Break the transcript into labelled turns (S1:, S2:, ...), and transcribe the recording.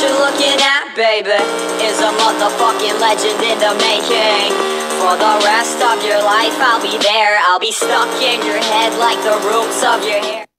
S1: you're looking at, baby, is a motherfucking legend in the making. For the rest of your life I'll be there, I'll be stuck in your head like the roots of your hair.